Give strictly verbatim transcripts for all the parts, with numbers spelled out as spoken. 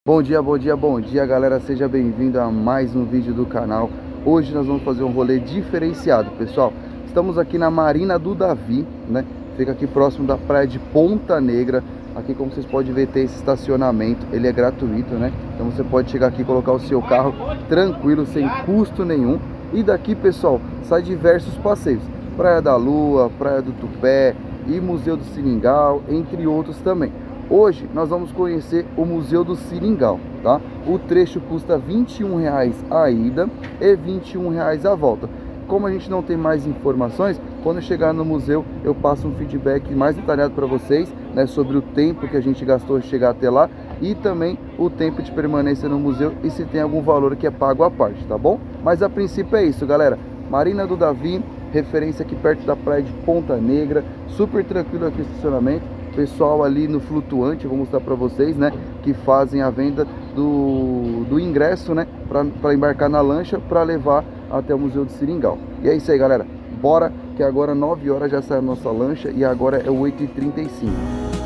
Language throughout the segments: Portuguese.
Bom dia, bom dia, bom dia, galera, seja bem-vindo a mais um vídeo do canal. Hoje nós vamos fazer um rolê diferenciado, pessoal. Estamos aqui na Marina do Davi, né? Fica aqui próximo da praia de Ponta Negra. Aqui, como vocês podem ver, tem esse estacionamento, ele é gratuito, né? Então você pode chegar aqui e colocar o seu carro tranquilo, sem custo nenhum. E daqui, pessoal, sai diversos passeios: Praia da Lua, Praia do Tupé e Museu do Seringal, entre outros também. Hoje nós vamos conhecer o Museu do Seringal, tá? O trecho custa vinte e um reais a ida e vinte e um reais a volta. Como a gente não tem mais informações, quando chegar no museu eu passo um feedback mais detalhado para vocês, né, sobre o tempo que a gente gastou chegar até lá e também o tempo de permanência no museu e se tem algum valor que é pago à parte, tá bom? Mas a princípio é isso, galera. Marina do Davi, referência aqui perto da praia de Ponta Negra, super tranquilo aqui o estacionamento. Pessoal ali no flutuante, vou mostrar para vocês, né, que fazem a venda do, do ingresso, né, para embarcar na lancha para levar até o Museu do Seringal. E é isso aí, galera, bora, que agora nove horas já sai a nossa lancha e agora é oito e trinta e cinco.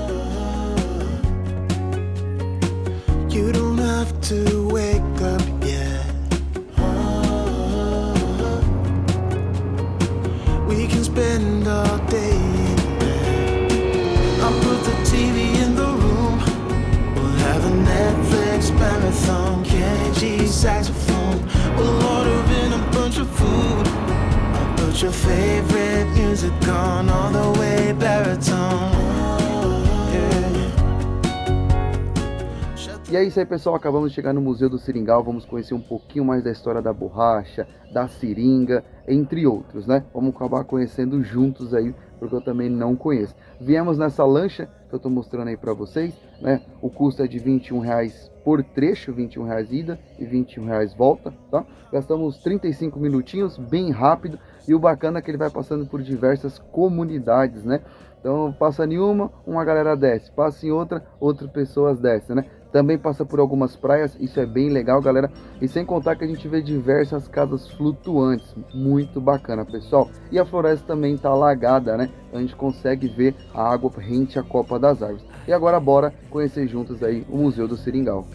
You don't have to wake up yet. We can spend all day. Netflix marathon, Kenji saxophone. We'll order in a bunch of food. I'll put your favorite music on all the way baritone. Yeah. E é isso aí, pessoal, acabamos de chegar no Museu do Seringal. Vamos conhecer um pouquinho mais da história da borracha, da seringa, entre outros, né? Vamos acabar conhecendo juntos aí, porque eu também não conheço. Viemos nessa lancha que eu tô mostrando aí para vocês, né? O custo é de vinte e um reais por trecho, vinte e um reais ida e vinte e um reais volta, tá? Gastamos trinta e cinco minutinhos, bem rápido, e o bacana é que ele vai passando por diversas comunidades, né? Então passa em uma, uma galera desce, passa em outra, outras pessoas descem, né? Também passa por algumas praias, isso é bem legal, galera. E sem contar que a gente vê diversas casas flutuantes, muito bacana, pessoal. E a floresta também tá alagada, né? A gente consegue ver a água rente à copa das árvores. E agora bora conhecer juntos aí o Museu do Seringal.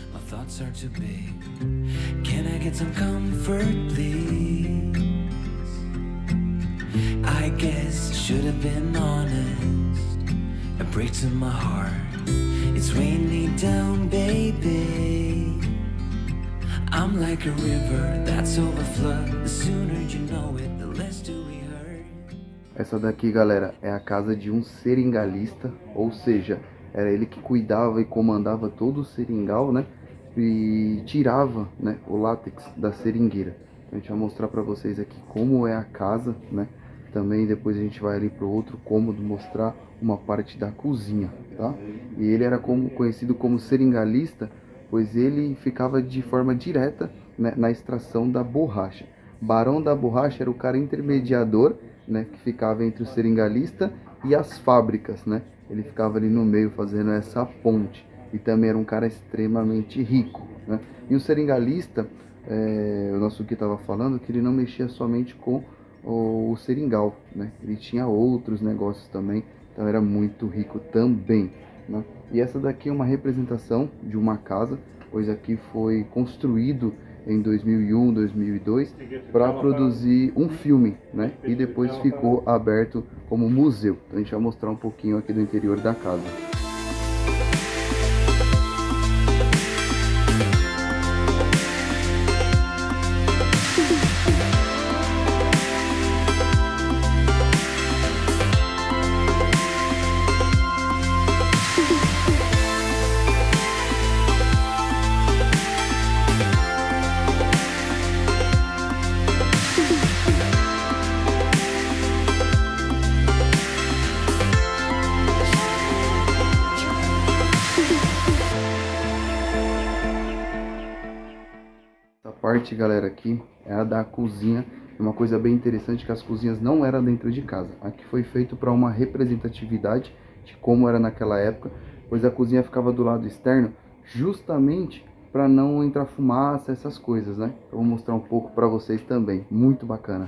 I guess I should have been honest. It breaks in my heart. It's raining down, baby. I'm like a river that's overflowed. The sooner you know it, the less do we hurt. Essa daqui, galera, é a casa de um seringalista, ou seja, era ele que cuidava e comandava todo o seringal, né? E tirava, né, o látex da seringueira. A gente vai mostrar para vocês aqui como é a casa, né? Também depois a gente vai ali para o outro cômodo mostrar uma parte da cozinha, tá? E ele era como, conhecido como seringalista, pois ele ficava de forma direta, né, na extração da borracha. Barão da Borracha era o cara intermediador, né, que ficava entre o seringalista e as fábricas, né? Ele ficava ali no meio fazendo essa ponte. E também era um cara extremamente rico, né? E o seringalista, é, o nosso que estava falando, que ele não mexia somente com o, o seringal, né? Ele tinha outros negócios também, então era muito rico também, né? E essa daqui é uma representação de uma casa, pois aqui foi construído em dois mil e um, dois mil e dois para produzir um filme, né? E depois ficou aberto como museu. Então a gente vai mostrar um pouquinho aqui do interior da casa. Parte, galera, aqui é a da cozinha. É uma coisa bem interessante, que as cozinhas não eram dentro de casa. Aqui foi feito para uma representatividade de como era naquela época, pois a cozinha ficava do lado externo justamente para não entrar fumaça, essas coisas, né? Eu vou mostrar um pouco para vocês também, muito bacana.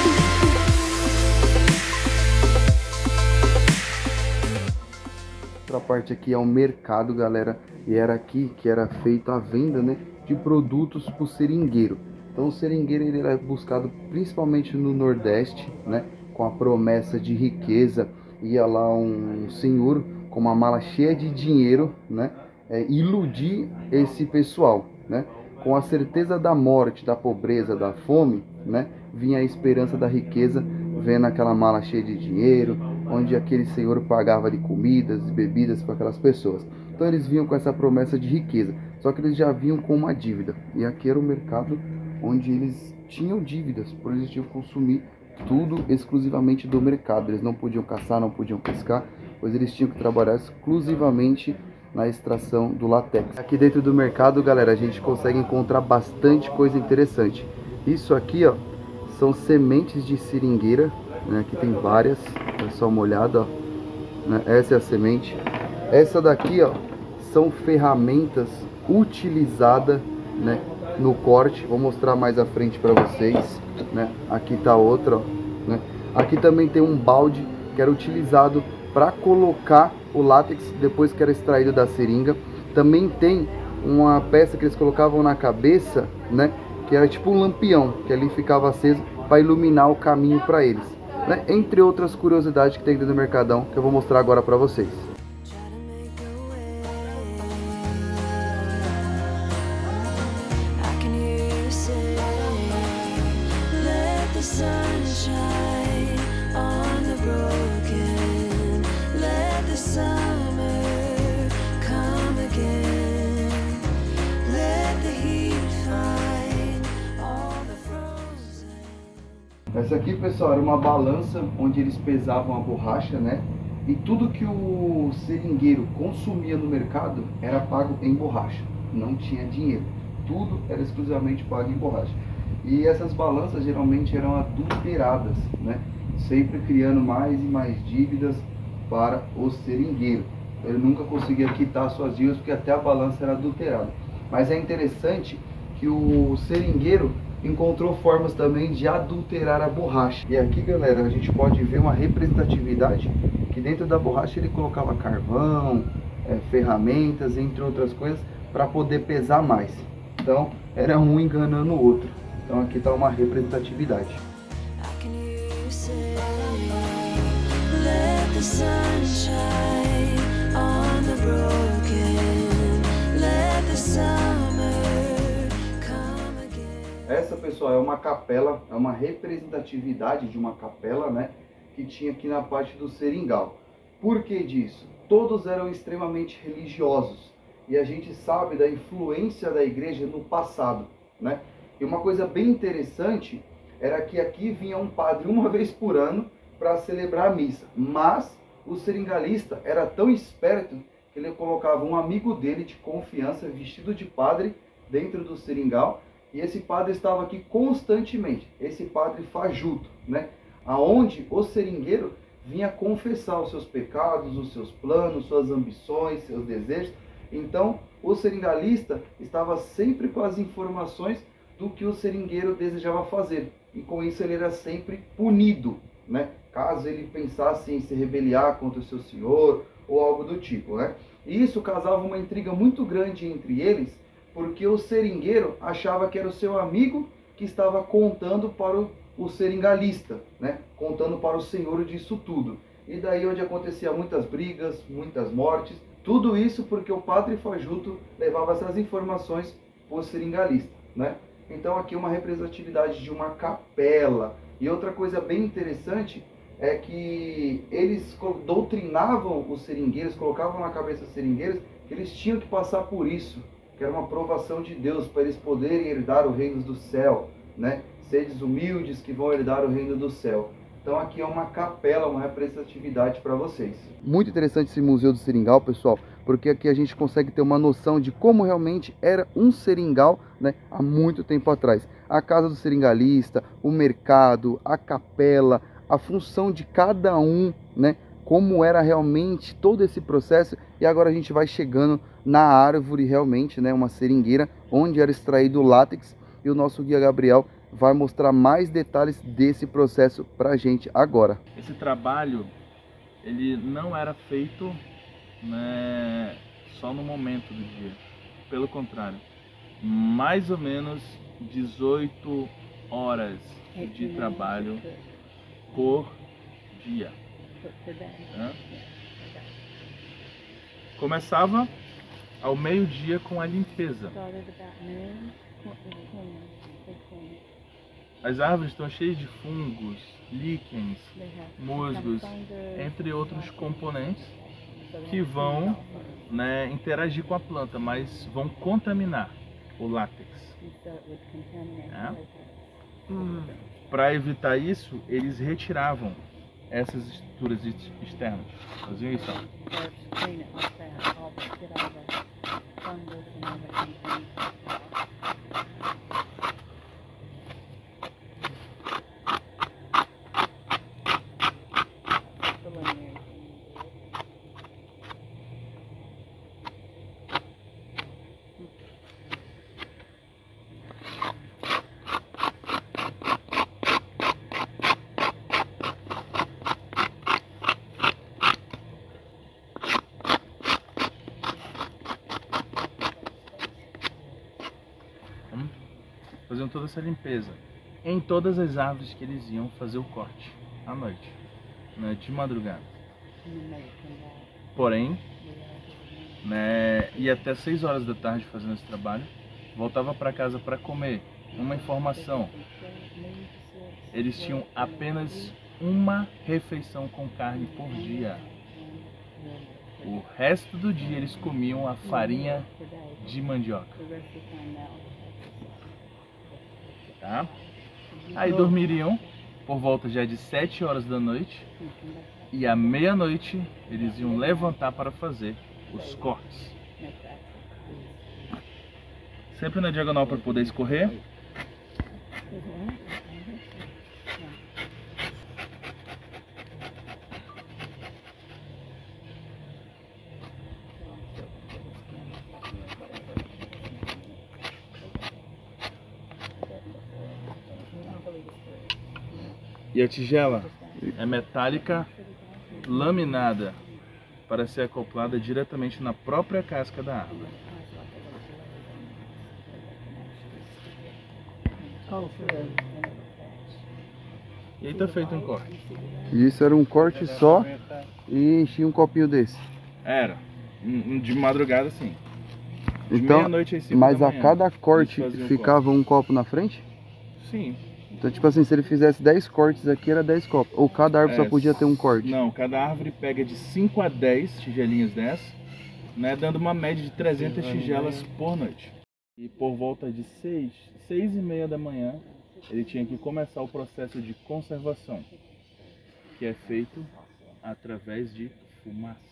para essa parte aqui é o mercado, galera, e era aqui que era feita a venda, né, de produtos para o seringueiro. Então o seringueiro ele era buscado principalmente no Nordeste, né, com a promessa de riqueza. Ia lá um senhor com uma mala cheia de dinheiro, né, é, iludir esse pessoal, né, com a certeza da morte, da pobreza, da fome, né, vinha a esperança da riqueza, vendo aquela mala cheia de dinheiro, onde aquele senhor pagava de comidas e bebidas para aquelas pessoas. Então eles vinham com essa promessa de riqueza, só que eles já vinham com uma dívida. E aqui era o mercado onde eles tinham dívidas, por eles tinham que consumir tudo exclusivamente do mercado. Eles não podiam caçar, não podiam pescar, pois eles tinham que trabalhar exclusivamente na extração do látex. Aqui dentro do mercado, galera, a gente consegue encontrar bastante coisa interessante. Isso aqui, ó, são sementes de seringueira, né? Aqui tem várias, é só uma olhada, ó, né? Essa é a semente. Essa daqui, ó, são ferramentas utilizadas, né, no corte. Vou mostrar mais à frente para vocês, né? Aqui tá outra, ó, né? Aqui também tem um balde que era utilizado para colocar o látex depois que era extraído da seringa. Também tem uma peça que eles colocavam na cabeça, né, que era tipo um lampião, que ali ficava aceso para iluminar o caminho para eles, né? Entre outras curiosidades que tem dentro do mercadão, que eu vou mostrar agora para vocês. Essa aqui, pessoal, era uma balança onde eles pesavam a borracha, né? E tudo que o seringueiro consumia no mercado era pago em borracha, não tinha dinheiro. Tudo era exclusivamente pago em borracha. E essas balanças geralmente eram adulteradas, né? Sempre criando mais e mais dívidas para o seringueiro. Ele nunca conseguia quitar suas dívidas porque até a balança era adulterada. Mas é interessante que o seringueiro encontrou formas também de adulterar a borracha. E aqui, galera, a gente pode ver uma representatividade que dentro da borracha ele colocava carvão, é, ferramentas, entre outras coisas, para poder pesar mais. Então era um enganando o outro. Então aqui está uma representatividade. Essa, pessoal, é uma capela, é uma representatividade de uma capela, né, que tinha aqui na parte do seringal. Por que disso? Todos eram extremamente religiosos e a gente sabe da influência da igreja no passado, né? E uma coisa bem interessante era que aqui vinha um padre uma vez por ano para celebrar a missa, mas o seringalista era tão esperto que ele colocava um amigo dele de confiança vestido de padre dentro do seringal. E esse padre estava aqui constantemente, esse padre fajuto, né? Aonde o seringueiro vinha confessar os seus pecados, os seus planos, suas ambições, seus desejos. Então, o seringalista estava sempre com as informações do que o seringueiro desejava fazer. E com isso ele era sempre punido, né? Caso ele pensasse em se rebeliar contra o seu senhor ou algo do tipo, né? E isso causava uma intriga muito grande entre eles, porque o seringueiro achava que era o seu amigo que estava contando para o, o seringalista, né? Contando para o senhor disso tudo. E daí onde acontecia muitas brigas, muitas mortes, tudo isso porque o padre fajuto levava essas informações para o seringalista, né? Então aqui uma representatividade de uma capela. E outra coisa bem interessante é que eles doutrinavam os seringueiros, colocavam na cabeça dos seringueiros que eles tinham que passar por isso, que era uma provação de Deus para eles poderem herdar o reino do céu, né? Seres humildes que vão herdar o reino do céu. Então aqui é uma capela, uma representatividade para vocês. Muito interessante esse Museu do Seringal, pessoal, porque aqui a gente consegue ter uma noção de como realmente era um seringal, né, há muito tempo atrás. A casa do seringalista, o mercado, a capela, a função de cada um, né? Como era realmente todo esse processo. E agora a gente vai chegando na árvore realmente, né, uma seringueira, onde era extraído o látex, e o nosso guia Gabriel vai mostrar mais detalhes desse processo pra gente agora. Esse trabalho, ele não era feito né, só no momento do dia. Pelo contrário, mais ou menos dezoito horas de trabalho por dia. Né? Começava ao meio-dia com a limpeza. As árvores estão cheias de fungos, líquens, musgos, entre outros componentes que vão, né, interagir com a planta, mas vão contaminar o látex. É? Hum. Para evitar isso, eles retiravam essas estruturas externas. Faziam isso. Ó. Faziam toda essa limpeza em todas as árvores que eles iam fazer o corte à noite, né, de madrugada. Porém, né, ia até seis horas da tarde fazendo esse trabalho, voltava para casa para comer. Uma informação: eles tinham apenas uma refeição com carne por dia. O resto do dia eles comiam a farinha de mandioca. Tá? Aí dormiriam por volta já de sete horas da noite, e à meia-noite eles iam levantar para fazer os cortes. Sempre na diagonal para poder escorrer. E a tigela é metálica, laminada, para ser acoplada diretamente na própria casca da árvore. E aí tá feito um corte. E isso era um corte só e enchia um copinho desse? Era, de madrugada sim. De então, meia-noite às cinco mas da a manhã, cada corte um ficava corte. um copo na frente? Sim. Então, tipo assim, se ele fizesse dez cortes aqui, era dez copos. Ou cada árvore É, só podia ter um corte? Não, cada árvore pega de cinco a dez tigelinhas dessas, né, dando uma média de trezentas tigelas por noite. E por volta de seis, seis e meia da manhã, ele tinha que começar o processo de conservação, que é feito através de fumaça.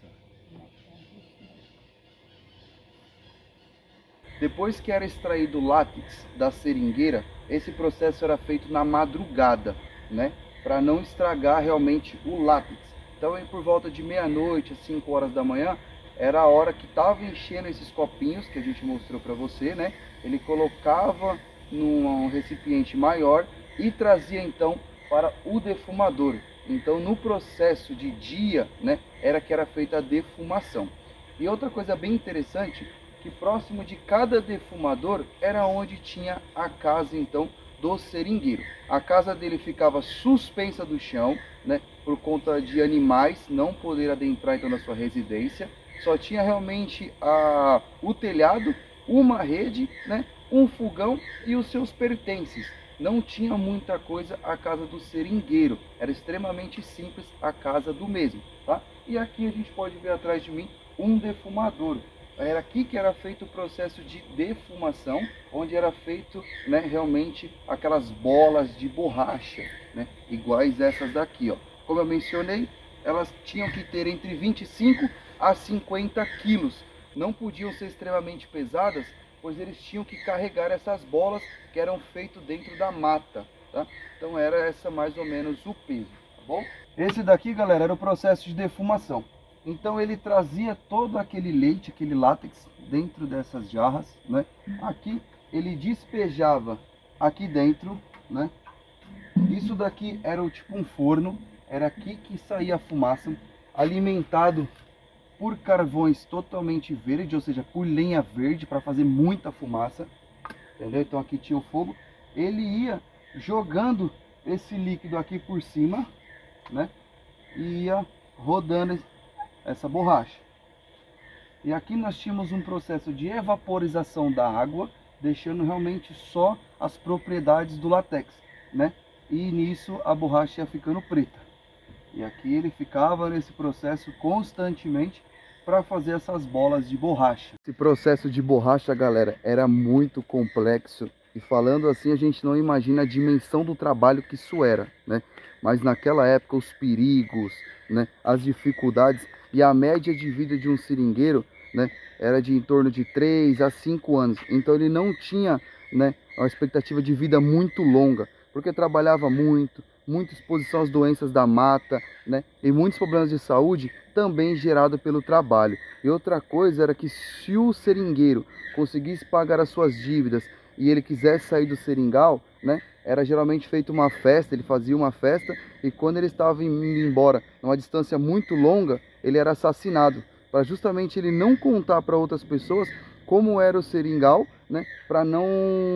Depois que era extraído o látex da seringueira, esse processo era feito na madrugada, né? Para não estragar realmente o látex. Então, aí, por volta de meia-noite, às cinco horas da manhã, era a hora que estava enchendo esses copinhos que a gente mostrou para você, né? Ele colocava num recipiente maior e trazia então para o defumador. Então, no processo de dia, né, era que era feita a defumação. E outra coisa bem interessante, que próximo de cada defumador era onde tinha a casa então do seringueiro. A casa dele ficava suspensa do chão, né, por conta de animais não poder adentrar então na sua residência. Só tinha realmente a, o telhado, uma rede, né, um fogão e os seus pertences. Não tinha muita coisa a casa do seringueiro, era extremamente simples a casa do mesmo, tá? E aqui a gente pode ver atrás de mim um defumador. Era aqui que era feito o processo de defumação, onde era feito, né, realmente aquelas bolas de borracha, né, iguais essas daqui, ó. Como eu mencionei, elas tinham que ter entre vinte e cinco a cinquenta quilos. Não podiam ser extremamente pesadas, pois eles tinham que carregar essas bolas que eram feitas dentro da mata, tá? Então era essa mais ou menos o peso, tá bom? Esse daqui, galera, era o processo de defumação. Então ele trazia todo aquele leite, aquele látex dentro dessas jarras, né? Aqui ele despejava aqui dentro, né? Isso daqui era o tipo um forno, era aqui que saía a fumaça, alimentado por carvões totalmente verdes, ou seja, por lenha verde, para fazer muita fumaça, entendeu? Então aqui tinha o fogo, ele ia jogando esse líquido aqui por cima, né? E ia rodando essa borracha. E aqui nós tínhamos um processo de evaporização da água, deixando realmente só as propriedades do látex, né? E nisso a borracha ia ficando preta. E aqui ele ficava nesse processo constantemente para fazer essas bolas de borracha. Esse processo de borracha, galera, era muito complexo. E falando assim, a gente não imagina a dimensão do trabalho que isso era, né? Mas naquela época, os perigos, né, as dificuldades e a média de vida de um seringueiro, né, era de em torno de três a cinco anos. Então ele não tinha, né, uma expectativa de vida muito longa, porque trabalhava muito, muita exposição às doenças da mata, né, e muitos problemas de saúde também gerado pelo trabalho. E outra coisa era que se o seringueiro conseguisse pagar as suas dívidas e ele quisesse sair do seringal, né, era geralmente feita uma festa, ele fazia uma festa, e quando ele estava indo embora numa distância muito longa, ele era assassinado, para justamente ele não contar para outras pessoas como era o seringal, né, para não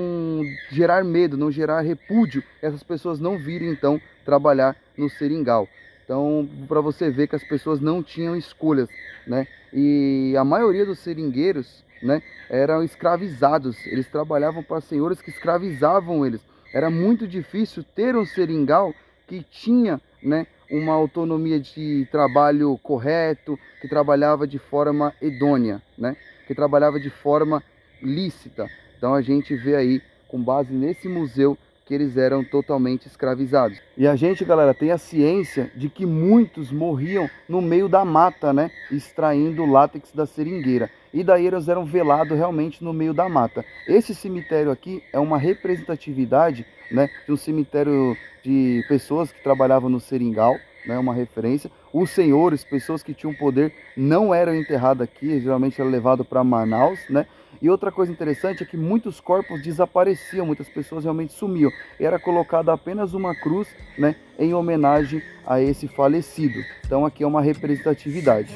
gerar medo, não gerar repúdio, essas pessoas não virem então trabalhar no seringal. Então, para você ver que as pessoas não tinham escolhas, né, e a maioria dos seringueiros, né, eram escravizados, eles trabalhavam para senhores que escravizavam eles. Era muito difícil ter um seringal que tinha, né, uma autonomia de trabalho correto, que trabalhava de forma idônea, né, que trabalhava de forma lícita. Então a gente vê aí, com base nesse museu, que eles eram totalmente escravizados. E a gente, galera, tem a ciência de que muitos morriam no meio da mata, né, extraindo o látex da seringueira. E daí eles eram velados realmente no meio da mata. Esse cemitério aqui é uma representatividade, né, de um cemitério de pessoas que trabalhavam no seringal, né, uma referência. Os senhores, pessoas que tinham poder, não eram enterrados aqui, geralmente eram levados para Manaus, né? E outra coisa interessante é que muitos corpos desapareciam, muitas pessoas realmente sumiam. Era colocada apenas uma cruz, né, em homenagem a esse falecido. Então aqui é uma representatividade.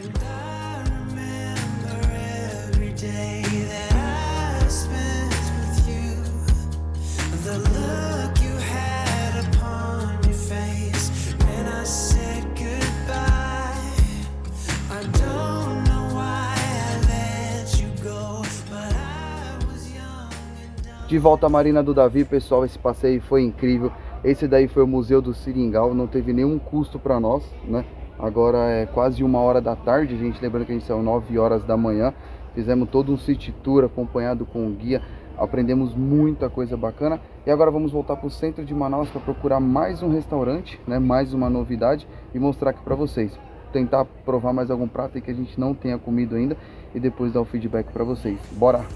De volta à Marina do Davi, pessoal, esse passeio foi incrível. Esse daí foi o Museu do Seringal, não teve nenhum custo para nós, né? Agora é quase uma hora da tarde, gente, lembrando que a gente saiu nove horas da manhã. Fizemos todo um city tour acompanhado com o guia, aprendemos muita coisa bacana. E agora vamos voltar para o centro de Manaus para procurar mais um restaurante, né? Mais uma novidade e mostrar aqui para vocês. Tentar provar mais algum prato aí que a gente não tenha comido ainda e depois dar o feedback para vocês. Bora!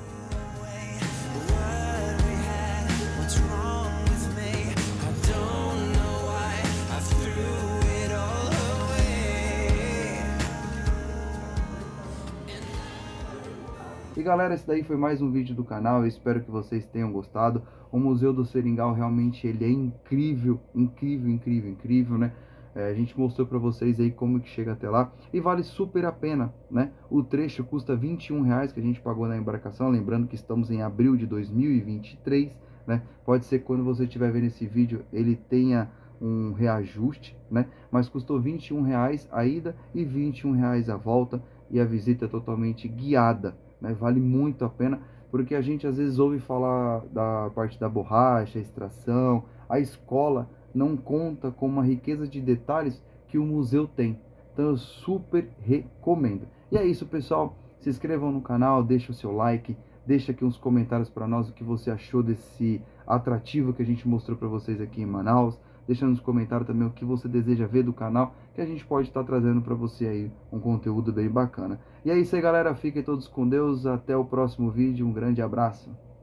E galera, esse daí foi mais um vídeo do canal, eu espero que vocês tenham gostado. O Museu do Seringal realmente ele é incrível, incrível, incrível, incrível, né? É, a gente mostrou para vocês aí como que chega até lá e vale super a pena, né? O trecho custa vinte e um reais que a gente pagou na embarcação, lembrando que estamos em abril de dois mil e vinte e três, né? Pode ser que quando você estiver vendo esse vídeo ele tenha um reajuste, né? Mas custou vinte e um reais a ida e vinte e um reais a volta e a visita é totalmente guiada. Vale muito a pena, porque a gente às vezes ouve falar da parte da borracha, a extração, a escola não conta com uma riqueza de detalhes que o museu tem. Então eu super recomendo. E é isso, pessoal, se inscrevam no canal, deixa o seu like, deixa aqui uns comentários para nós o que você achou desse atrativo que a gente mostrou para vocês aqui em Manaus. Deixa nos comentários também o que você deseja ver do canal, que a gente pode estar trazendo para você aí um conteúdo bem bacana. E é isso aí, galera. Fiquem todos com Deus. Até o próximo vídeo. Um grande abraço.